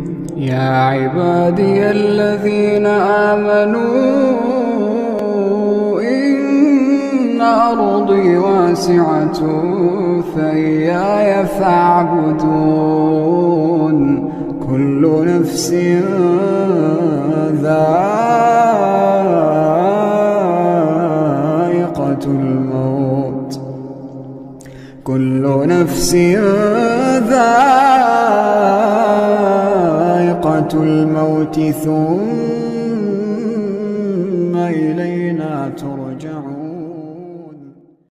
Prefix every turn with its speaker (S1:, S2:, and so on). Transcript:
S1: يا عبادي الذين آمنوا إن أرضي واسعة فإياي فاعبدون كل نفس ذائقة الموت كل نفس ذائقة الموت ثم إلينا ترجعون.